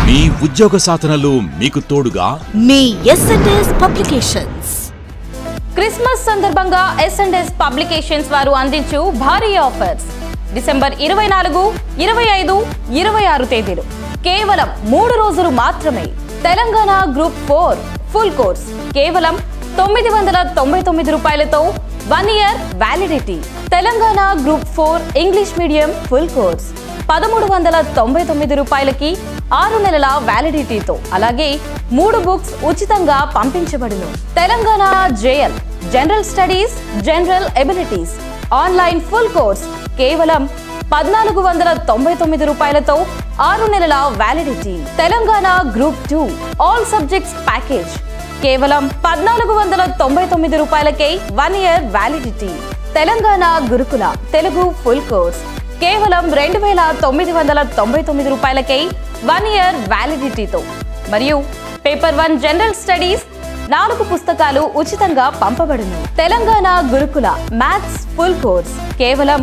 మీ ఉద్యోగ సాధనలో మీకు తోడుగా మీ S&S పబ్లికేషన్స్. క్రిస్మస్ సందర్భంగా S&S పబ్లికేషన్స్ వారు అందించు భారీ ఆఫర్స్. డిసెంబర్ 24, 25, 26 తేదీలు కేవలం 3 రోజులు మాత్రమే. తెలంగాణ గ్రూప్ 4 ఫుల్ కోర్స్ కేవలం 999 రూపాయలతో 1 year validity. Telangana group 4 English medium full course 1399 రూపాయలకి 6 నెలల వ్యాలిడిటీతో, అలాగే 3 బుక్స్ ఉచితంగా పంపించబడును. Telangana JL general studies general abilities online full course కేవలం 1499 రూపాయలతో 6 నెలల వ్యాలిడిటీ. Telangana group 2 all subjects package కేవలం 1499 రూపాయలకే 1 ఇయర్ వ్యాలిడిటీ. తెలంగాణ గురుకుల తెలుగు ఫుల్ కోర్స్ కేవలం 2999 రూపాయలకే 1 ఇయర్ వ్యాలిడిటీతో, మరియు పేపర్ 1 జనరల్ స్టడీస్ 4 పుస్తకాలు ఉచితంగా పంపబడును. తెలంగాణ గురుకుల మ్యాథ్స్ ఫుల్ కోర్స్ కేవలం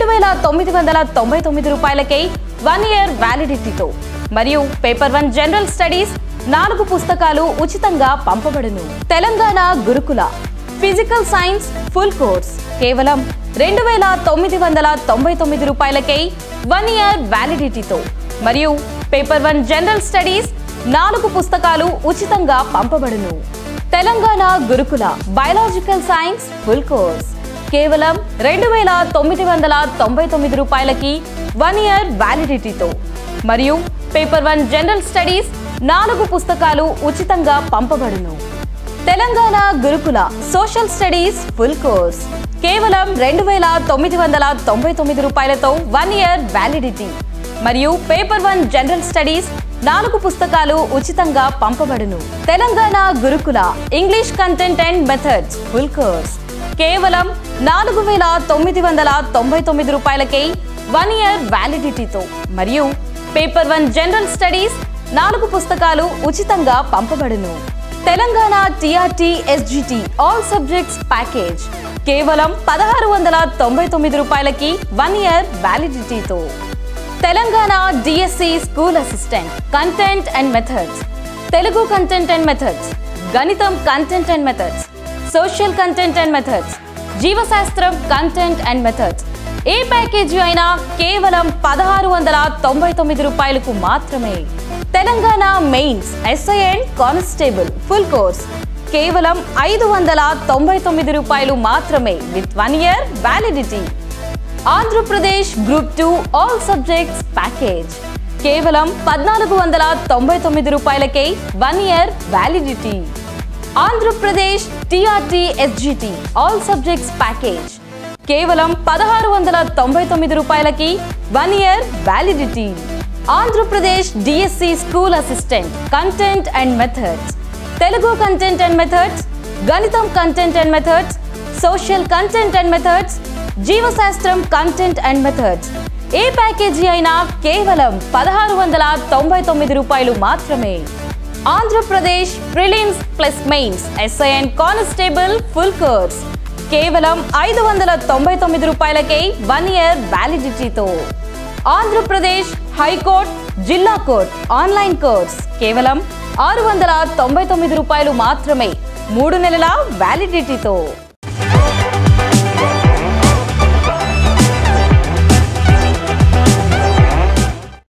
2999 రూపాయలకే 1 ఇయర్ వ్యాలిడిటీతో, మరియు పేపర్ 1 జనరల్ స్టడీస్ 4 పుస్తకాలు ఉచితంగా పంపబడును. తెలంగాణ గురుకుల ఫిజికల్ సైన్స్ ఫుల్ కోర్స్ కేవలం 2999 రూపాయలకే 1 ఇయర్ వ్యాలిడిటీతో, మరియు పేపర్ 1 జనరల్ స్టడీస్ 4 పుస్తకాలు ఉచితంగా పంపబడును. తెలంగాణ గురుకుల బయాలజికల్ సైన్స్ ఫుల్ కోర్స్ కేవలం 2999 రూపాయలకి 1 ఇయర్ వ్యాలిడిటీతో, మరియు పేపర్ 1 జనరల్ స్టడీస్ 4 పుస్తకాలు ఉచితంగా పంపబడును. తెలంగాణ గురుకుల సోషల్ స్టడీస్ ఫుల్ కోర్స్ కేవలం 2999 రూపాయలతో 1 ఇయర్ వ్యాలిడిటీ, మరియు పేపర్ 1 జనరల్ స్టడీస్ 4 పుస్తకాలు ఉచితంగా పంపబడును. Telangana Gurukula English content and methods full course కేవలం 4999 రూపాయలకే 1 ఇయర్ వ్యాలిడిటీతో, మరియు పేపర్ 1 జనరల్ స్టడీస్ 4 పుస్తకాలు ఉచితంగా పంపబడును. Telangana TRT SGT all subjects package కేవలం 1699 రూపాయలకి 1 ఇయర్ వ్యాలిడిటీతో. Telangana DSC school assistant content and methods Telugu content and methods, గణితం content and methods, social content and methods, జీవశాస్త్రం కంటెంట్ అండ్ మెథడ్స్ ఏ ప్యాకేజీ అయినా కేవలం 1699 రూపాయలకు మాత్రమే. Telangana mains SI and constable full course కేవలం 599 రూపాయలు మాత్రమే విత్ 1 ఇయర్ వ్యాలిడిటీ. Andhra Pradesh group 2 all subjects package కేవలం 1499 రూపాయలకే 1 ఇయర్ వ్యాలిడిటీ. Andhra Pradesh TRT SGT all subjects package కేవలం 1699 రూపాయలకి 1 ఇయర్ వ్యాలిడిటీ. Andhra Pradesh DSC school assistant content and methods Telugu content and methods, గణితం content and methods, social content and methods, జీవశాస్త్రం కంటెంట్ అండ్ మెథడ్స్ ఏ ప్యాకేజీ అయినా కేవలం 1699 రూపాయలు మాత్రమే. Andhra Pradesh prelims plus mains SI and constable full course కేవలం 599 రూపాయలకే 1 ఇయర్ వ్యాలిడిటీతో. ఆంధ్రప్రదేశ్ హైకోర్ట్ జిల్లా కోర్ట్ ఆన్లైన్ కోర్స్ కేవలం 699 రూపాయలు మాత్రమే 3 నెలల వ్యాలిడిటీతో.